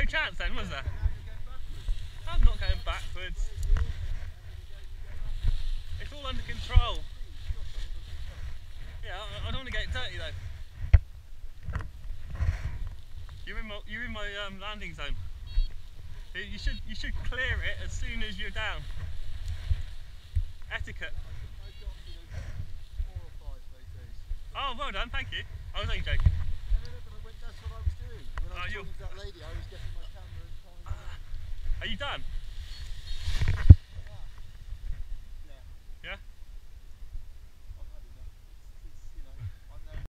chance then, was there? I'm not going backwards. It's all under control. Yeah, I don't want to get dirty though. You're in my landing zone. You should clear it as soon as you're down. Etiquette. Oh, well done, thank you. I was only joking. No, but that's what I was doing. When I was talking to that lady, I was getting my camera and Are you done?